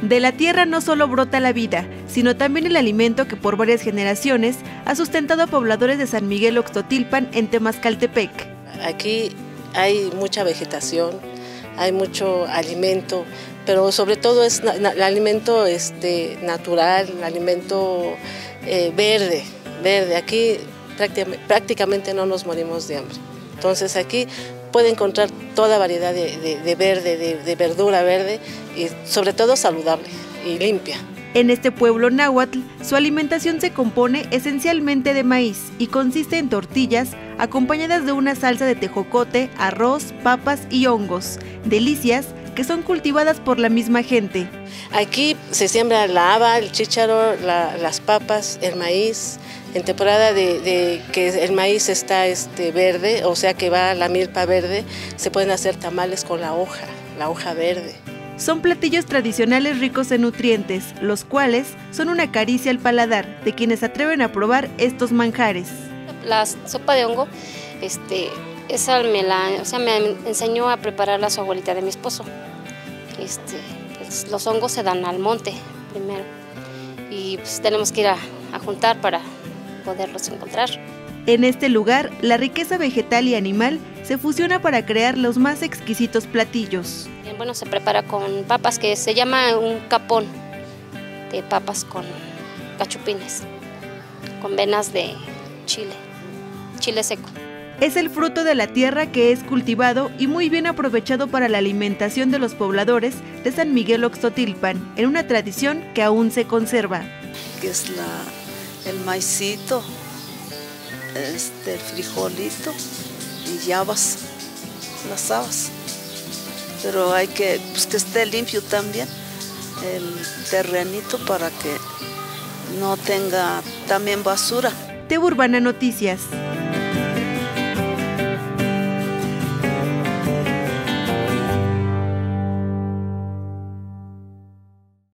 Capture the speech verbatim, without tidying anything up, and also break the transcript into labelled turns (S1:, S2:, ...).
S1: De la tierra no solo brota la vida, sino también el alimento que por varias generaciones ha sustentado a pobladores de San Miguel Oxtotilpan en Temascaltepec.
S2: Aquí hay mucha vegetación, hay mucho alimento, pero sobre todo es el alimento este, natural, el alimento eh, verde, verde. Aquí prácticamente, prácticamente no nos morimos de hambre. Entonces aquí puede encontrar toda variedad de, de, de verde, de, de verdura verde y sobre todo saludable y limpia.
S1: En este pueblo náhuatl, su alimentación se compone esencialmente de maíz y consiste en tortillas acompañadas de una salsa de tejocote, arroz, papas y hongos, delicias que son cultivadas por la misma gente.
S2: Aquí se siembra la haba, el chícharo, la, las papas, el maíz. En temporada de, de que el maíz está este, verde, o sea que va la milpa verde, se pueden hacer tamales con la hoja, la hoja verde.
S1: Son platillos tradicionales ricos en nutrientes, los cuales son una caricia al paladar de quienes atreven a probar estos manjares.
S3: La sopa de hongo, este, esa me la, o sea, me enseñó a prepararla su abuelita de mi esposo. Este, pues, los hongos se dan al monte primero y pues, tenemos que ir a, a juntar para poderlos encontrar.
S1: En este lugar, la riqueza vegetal y animal se fusiona para crear los más exquisitos platillos.
S3: Bueno, se prepara con papas, que se llama un capón de papas con cachupines, con venas de chile, chile seco.
S1: Es el fruto de la tierra que es cultivado y muy bien aprovechado para la alimentación de los pobladores de San Miguel Oxtotilpan, en una tradición que aún se conserva.
S4: Que es la el maicito, este, el frijolito y habas, las habas. Pero hay que, pues, que esté limpio también el terrenito para que no tenga también basura.
S1: T V Urbana Noticias.